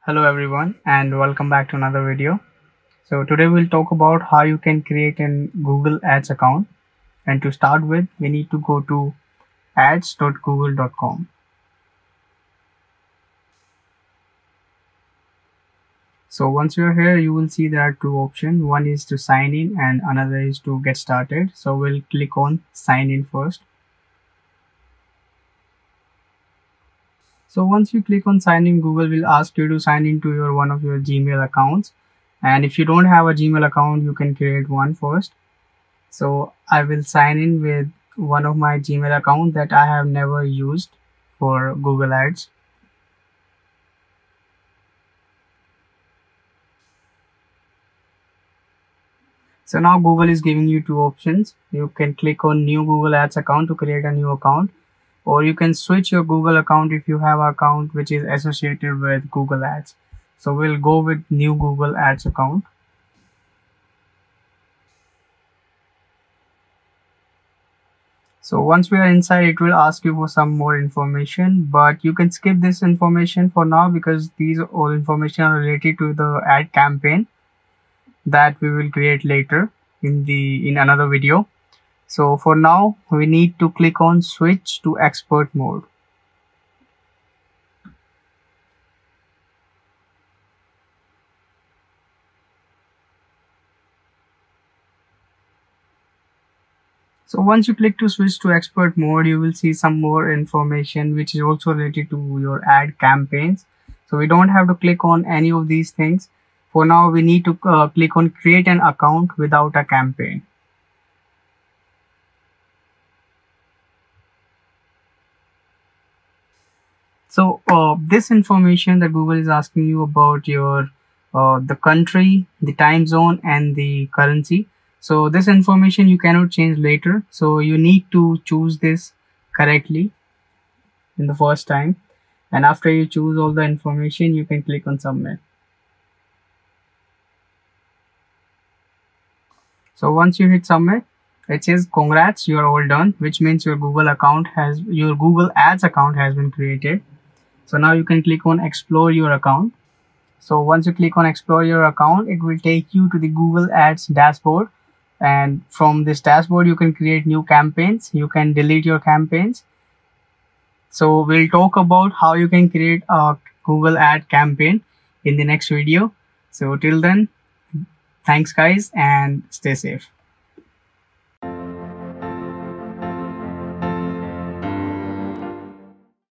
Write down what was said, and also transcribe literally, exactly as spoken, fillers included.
Hello everyone and welcome back to another video. So today we'll talk about how you can create a Google Ads account, and to start with we need to go to ads dot google dot com. So once you're here you will see there are two options. One is to sign in and another is to get started. So we'll click on sign in first. So once you click on sign in, Google will ask you to sign into your one of your Gmail accounts. And if you don't have a Gmail account, you can create one first. So I will sign in with one of my Gmail account that I have never used for Google Ads. So now Google is giving you two options. You can click on new Google Ads account to create a new account, or you can switch your Google account if you have an account which is associated with Google Ads. So we'll go with new Google Ads account. So once we are inside, it will ask you for some more information, but you can skip this information for now because these all information are related to the ad campaign that we will create later in the in another video. So for now, we need to click on switch to expert mode. So once you click to switch to expert mode, you will see some more information which is also related to your ad campaigns. So we don't have to click on any of these things. For now, we need to uh, click on create an account without a campaign. So uh, this information that Google is asking you about your uh, the country, the time zone, and the currency. So this information you cannot change later. So you need to choose this correctly in the first time. And after you choose all the information, you can click on submit. So once you hit submit, it says congrats, you are all done, which means your Google account has your Google Ads account has been created. So now you can click on explore your account. So once you click on explore your account, it will take you to the Google Ads dashboard. And from this dashboard, you can create new campaigns. You can delete your campaigns. So we'll talk about how you can create a Google ad campaign in the next video. So till then, thanks guys and stay safe.